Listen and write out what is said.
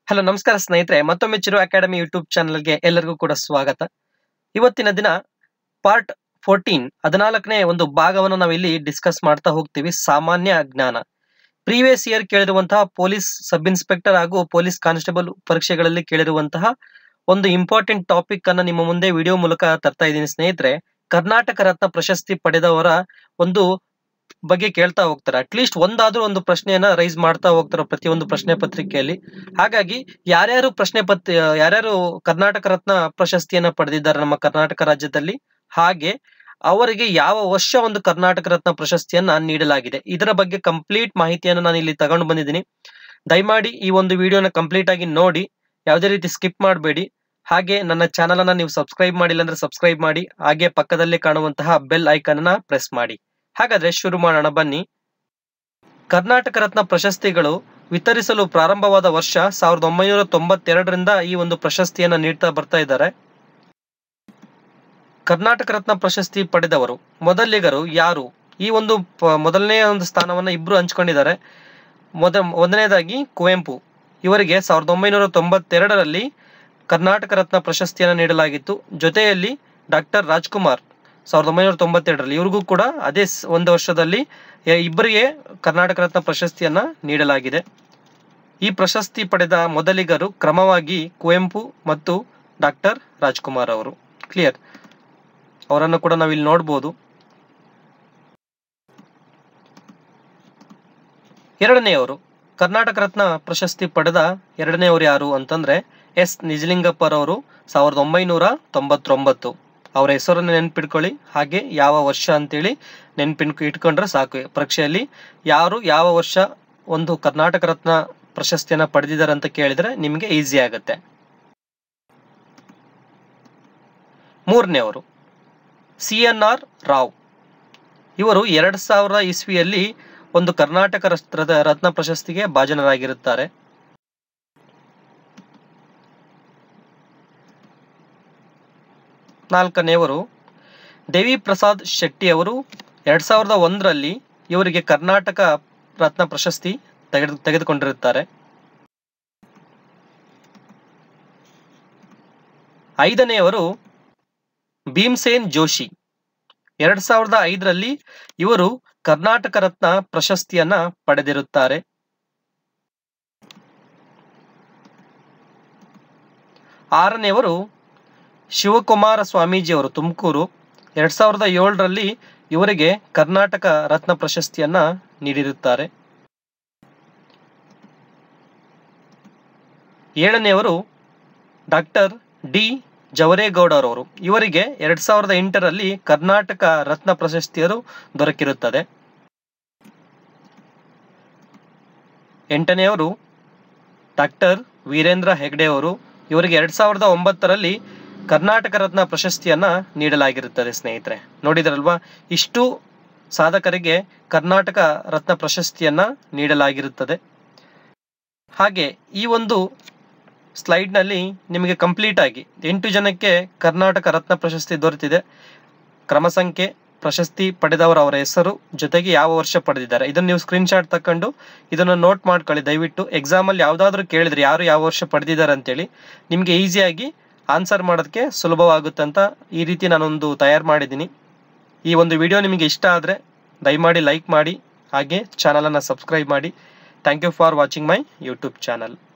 Hello ನಮಸ್ಕಾರ ಸ್ನೇಹಿತರೆ, ಮತ್ತೊಮ್ಮೆ ಚಿರು ಅಕಾಡೆಮಿ ಯೂಟ್ಯೂಬ್ ಚಾನಲ್ಗೆ ಎಲ್ಲರಿಗೂ ಕೂಡ ಸ್ವಾಗತ. ಇವತ್ತಿನ ದಿನ ಪಾರ್ಟ್ 14ನೇ ಒಂದು ಭಾಗವನ್ನು ನಾವಿಲ್ಲಿ ಡಿಸ್ಕಸ್ ಮಾಡ್ತಾ ಹೋಗ್ತೀವಿ. ಸಾಮಾನ್ಯ ಜ್ಞಾನ. ಪ್ರೀವಿಯಸ್ ಇಯರ್ ಕೇಳಿರುವಂತಹ ಪೊಲೀಸ್ ಸಬ್ ಇನ್ಸ್ಪೆಕ್ಟರ್ ಹಾಗೂ ಪೊಲೀಸ್ ಕಾನ್ಸ್ಟೇಬಲ್ ಪರೀಕ್ಷೆಗಳಲ್ಲಿ ಕೇಳಿರುವಂತಹ ಒಂದು ಇಂಪಾರ್ಟೆಂಟ್ ಟಾಪಿಕ್ ಅನ್ನ ನಿಮ್ಮ ಮುಂದೆ ವಿಡಿಯೋ ಮೂಲಕ ತರ್ತಾ ಇದ್ದೀನಿ ಸ್ನೇಹಿತರೆ. ಕರ್ನಾಟಕ ರತ್ನ ಪ್ರಶಸ್ತಿ ಪಡೆದವರ ಒಂದು ಬಗ್ಗೆ ಕೇಳ್ತಾ ಹೋಗ್ತಾರೆ. ಅಟ್ಲೀಸ್ಟ್ ಒಂದಾದ್ರೂ ಒಂದು ಪ್ರಶ್ನೆಯನ್ನ ರೈಸ್ ಮಾಡ್ತಾ ಹೋಗ್ತಾರೆ ಪ್ರತಿಯೊಂದು ಪ್ರಶ್ನೆ ಪತ್ರಿಕೆಯಲ್ಲಿ. ಹಾಗಾಗಿ ಯಾರ್ಯಾರು ಕರ್ನಾಟಕ ರತ್ನ ಪ್ರಶಸ್ತಿಯನ್ನ ಪಡೆದಿದ್ದಾರೆ ನಮ್ಮ ಕರ್ನಾಟಕ ರಾಜ್ಯದಲ್ಲಿ, ಹಾಗೆ ಅವರಿಗೆ ಯಾವ ವರ್ಷ ಒಂದು ಕರ್ನಾಟಕ ರತ್ನ ಪ್ರಶಸ್ತಿಯನ್ನ ನೀಡಲಾಗಿದೆ, ಇದರ ಬಗ್ಗೆ ಕಂಪ್ಲೀಟ್ ಮಾಹಿತಿಯನ್ನು ನಾನು ಇಲ್ಲಿ ತಗೊಂಡು ಬಂದಿದ್ದೀನಿ. ದಯಮಾಡಿ ಈ ಒಂದು ವಿಡಿಯೋನ ಕಂಪ್ಲೀಟ್ ಆಗಿ ನೋಡಿ, ಯಾವುದೇ ರೀತಿ ಸ್ಕಿಪ್ ಮಾಡಬೇಡಿ. ಹಾಗೆ ನನ್ನ ಚಾನಲ್ ಅನ್ನ ನೀವು ಸಬ್ಸ್ಕ್ರೈಬ್ ಮಾಡಿಲ್ಲ ಅಂದ್ರೆ ಸಬ್ಸ್ಕ್ರೈಬ್ ಮಾಡಿ, ಹಾಗೆ ಪಕ್ಕದಲ್ಲಿ ಕಾಣುವಂತಹ ಬೆಲ್ ಐಕಾನ್ ಅನ್ನ ಪ್ರೆಸ್ ಮಾಡಿ. ಹಾಗಾದ್ರೆ ಶುರು ಮಾಡೋಣ ಬನ್ನಿ. ಕರ್ನಾಟಕ ರತ್ನ ಪ್ರಶಸ್ತಿಗಳು ವಿತರಿಸಲು ಪ್ರಾರಂಭವಾದ ವರ್ಷ 1992ರಿಂದ ಈ ಒಂದು ಪ್ರಶಸ್ತಿಯನ್ನ ನೀಡ್ತಾ ಬರ್ತಾ ಇದ್ದಾರೆ. ಕರ್ನಾಟಕ ರತ್ನ ಪ್ರಶಸ್ತಿ ಪಡೆದವರು ಮೊದಲಿಗರು ಯಾರು? ಈ ಒಂದು ಮೊದಲನೇ ಒಂದು ಸ್ಥಾನವನ್ನ ಇಬ್ರು ಹಂಚ್ಕೊಂಡಿದ್ದಾರೆ. ಒಂದನೇದಾಗಿ ಕುವೆಂಪು, ಇವರಿಗೆ 1992ರಲ್ಲಿ ಕರ್ನಾಟಕ ರತ್ನ ಪ್ರಶಸ್ತಿಯನ್ನ ನೀಡಲಾಗಿತ್ತು. ಜೊತೆಯಲ್ಲಿ ಡಾಕ್ಟರ್ ರಾಜ್ಕುಮಾರ್ 1992ರಲ್ಲಿ, ಇವ್ರಿಗೂ ಕೂಡ ಅದೇ ಒಂದು ವರ್ಷದಲ್ಲಿ ಇಬ್ಬರಿಗೆ ಕರ್ನಾಟಕ ರತ್ನ ಪ್ರಶಸ್ತಿಯನ್ನ ನೀಡಲಾಗಿದೆ. ಈ ಪ್ರಶಸ್ತಿ ಪಡೆದ ಮೊದಲಿಗರು ಕ್ರಮವಾಗಿ ಕುವೆಂಪು ಮತ್ತು ಡಾಕ್ಟರ್ ರಾಜ್ಕುಮಾರ್ ಅವರು. ಕ್ಲಿಯರ್? ಅವರನ್ನು ಕೂಡ ನಾವಿಲ್ಲಿ ನೋಡ್ಬೋದು. ಎರಡನೆಯವರು ಕರ್ನಾಟಕ ರತ್ನ ಪ್ರಶಸ್ತಿ ಪಡೆದ ಎರಡನೆಯವರು ಯಾರು ಅಂತಂದ್ರೆ ಎಸ್ ನಿಜಲಿಂಗಪ್ಪರವರು 1999. ಅವರ ಹೆಸರನ್ನು ನೆನ್ಪಿಟ್ಕೊಳ್ಳಿ, ಹಾಗೆ ಯಾವ ವರ್ಷ ಅಂತೇಳಿ ಇಟ್ಕೊಂಡ್ರೆ ಸಾಕು. ಪರೀಕ್ಷೆಯಲ್ಲಿ ಯಾರು ಯಾವ ವರ್ಷ ಒಂದು ಕರ್ನಾಟಕ ರತ್ನ ಪ್ರಶಸ್ತಿಯನ್ನ ಪಡೆದಿದ್ದಾರೆ ಅಂತ ಕೇಳಿದ್ರೆ ನಿಮಗೆ ಈಸಿ ಆಗುತ್ತೆ. ಮೂರನೆಯವರು CNR ರಾವ್, ಇವರು 2000 ಇಸ್ವಿಯಲ್ಲಿ ಒಂದು ಕರ್ನಾಟಕ ರತ್ನ ಪ್ರಶಸ್ತಿಗೆ ಭಾಜನರಾಗಿರುತ್ತಾರೆ. ನಾಲ್ಕನೆಯವರು ದೇವಿ ಪ್ರಸಾದ್ ಶೆಟ್ಟಿ ಅವರು 2001ರಲ್ಲಿ ಇವರಿಗೆ ಕರ್ನಾಟಕ ರತ್ನ ಪ್ರಶಸ್ತಿ ತೆಗೆದುಕೊಂಡಿರುತ್ತಾರೆ. ಐದನೆಯವರು ಭೀಮ್ಸೇನ್ ಜೋಶಿ, 2005ರಲ್ಲಿ ಇವರು ಕರ್ನಾಟಕ ರತ್ನ ಪ್ರಶಸ್ತಿಯನ್ನ ಪಡೆದಿರುತ್ತಾರೆ. ಆರನೆಯವರು ಶಿವಕುಮಾರ ಸ್ವಾಮೀಜಿ ಅವರು, ತುಮಕೂರು, 2007ರಲ್ಲಿ ಇವರಿಗೆ ಕರ್ನಾಟಕ ರತ್ನ ಪ್ರಶಸ್ತಿಯನ್ನ ನೀಡಿರುತ್ತಾರೆ. ಏಳನೆಯವರು ಡಾಕ್ಟರ್ ಡಿ ಜವರೇಗೌಡರವರು, ಇವರಿಗೆ 2008ರಲ್ಲಿ ಕರ್ನಾಟಕ ರತ್ನ ಪ್ರಶಸ್ತಿಯರು ದೊರಕಿರುತ್ತದೆ. ಎಂಟನೆಯವರು ಡಾಕ್ಟರ್ ವೀರೇಂದ್ರ ಹೆಗ್ಡೆ ಅವರು, ಇವರಿಗೆ 2009ರಲ್ಲಿ ಕರ್ನಾಟಕ ರತ್ನ ಪ್ರಶಸ್ತಿಯನ್ನ ನೀಡಲಾಗಿರುತ್ತದೆ. ಸ್ನೇಹಿತರೆ ನೋಡಿದ್ರಲ್ವಾ, ಇಷ್ಟು ಸಾಧಕರಿಗೆ ಕರ್ನಾಟಕ ರತ್ನ ಪ್ರಶಸ್ತಿಯನ್ನ ನೀಡಲಾಗಿರುತ್ತದೆ. ಹಾಗೆ ಈ ಒಂದು ಸ್ಲೈಡ್ ನಲ್ಲಿ ನಿಮಗೆ ಕಂಪ್ಲೀಟ್ ಆಗಿ 8 ಜನಕ್ಕೆ ಕರ್ನಾಟಕ ರತ್ನ ಪ್ರಶಸ್ತಿ ದೊರೆತಿದೆ. ಕ್ರಮ ಸಂಖ್ಯೆ, ಪ್ರಶಸ್ತಿ ಪಡೆದವರ ಅವರ ಹೆಸರು, ಜೊತೆಗೆ ಯಾವ ವರ್ಷ ಪಡೆದಿದ್ದಾರೆ, ಇದನ್ನು ನೀವು ಸ್ಕ್ರೀನ್ ಶಾಟ್ ತಕೊಂಡು ಇದನ್ನು ನೋಟ್ ಮಾಡ್ಕೊಳ್ಳಿ ದಯವಿಟ್ಟು. ಎಕ್ಸಾಮ್ ಅಲ್ಲಿ ಯಾವ್ದಾದ್ರು ಕೇಳಿದ್ರೆ ಯಾರು ಯಾವ ವರ್ಷ ಪಡೆದಿದ್ದಾರೆ ಅಂತೇಳಿ ನಿಮ್ಗೆ ಈಸಿಯಾಗಿ ಆನ್ಸರ್ ಮಾಡೋದಕ್ಕೆ ಸುಲಭವಾಗುತ್ತೆ ಅಂತ ಈ ರೀತಿ ನಾನೊಂದು ತಯಾರು ಮಾಡಿದ್ದೀನಿ. ಈ ಒಂದು ವಿಡಿಯೋ ನಿಮಗೆ ಇಷ್ಟ ಆದರೆ ದಯಮಾಡಿ ಲೈಕ್ ಮಾಡಿ, ಹಾಗೆ ಚಾನಲನ್ನು ಸಬ್ಸ್ಕ್ರೈಬ್ ಮಾಡಿ. Thank you for watching my YouTube channel.